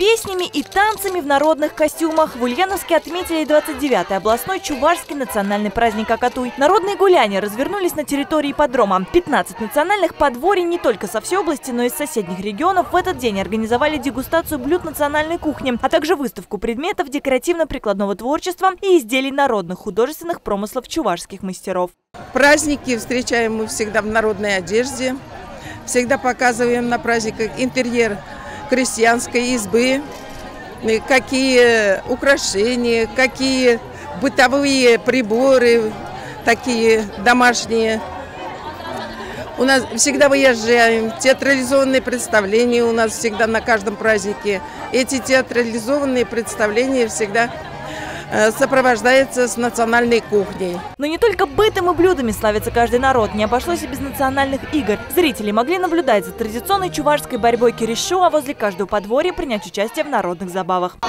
Песнями и танцами в народных костюмах в Ульяновске отметили 29-й областной чувашский национальный праздник Акатуй. Народные гуляния развернулись на территории ипподрома. 15 национальных подворий не только со всей области, но и из соседних регионов в этот день организовали дегустацию блюд национальной кухни, а также выставку предметов декоративно-прикладного творчества и изделий народных художественных промыслов чувашских мастеров. Праздники встречаем мы всегда в народной одежде. Всегда показываем на праздниках интерьер крестьянской избы, какие украшения, какие бытовые приборы, такие домашние. У нас всегда выезжаем, театрализованные представления у нас всегда на каждом празднике. Эти театрализованные представления всегда сопровождается с национальной кухней. Но не только бытом и блюдами славится каждый народ. Не обошлось и без национальных игр. Зрители могли наблюдать за традиционной чувашской борьбой киришу, а возле каждого подворья принять участие в народных забавах.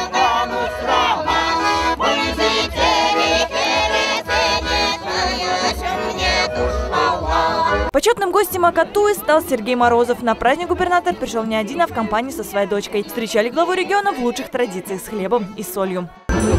Почетным гостем Акатуи стал Сергей Морозов. На праздник губернатор пришел не один, а в компании со своей дочкой. Встречали главу региона в лучших традициях с хлебом и солью.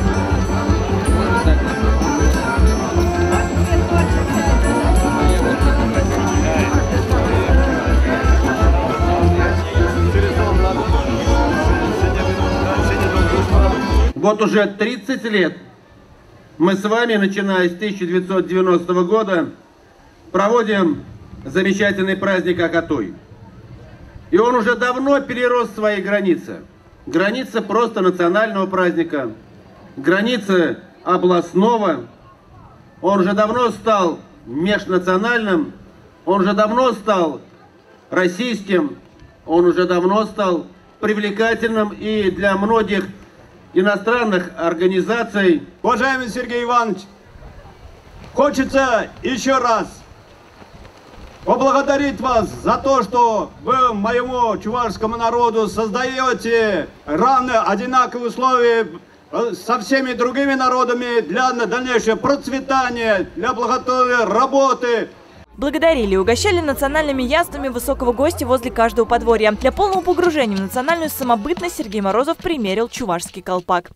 Вот уже 30 лет мы с вами, начиная с 1990 года, проводим замечательный праздник Акатуй. И он уже давно перерос свои границы. Границы просто национального праздника, границы областного. Он уже давно стал межнациональным, он уже давно стал российским, он уже давно стал привлекательным и для многих иностранных организаций. Уважаемый Сергей Иванович, хочется еще раз поблагодарить вас за то, что вы моему чувашскому народу создаете равные, одинаковые условия со всеми другими народами для дальнейшего процветания, для благотворительной работы. Благодарили и угощали национальными яствами высокого гостя возле каждого подворья. Для полного погружения в национальную самобытность Сергей Морозов примерил чувашский колпак.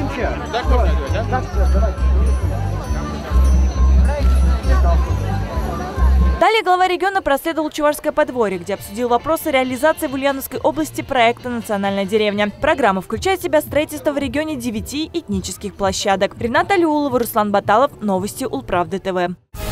Далее глава региона проследовал чувашское подворье, где обсудил вопросы реализации в Ульяновской области проекта «Национальная деревня». Программа включает в себя строительство в регионе 9 этнических площадок. Рената Алиулова, Руслан Баталов. Новости Улправды ТВ.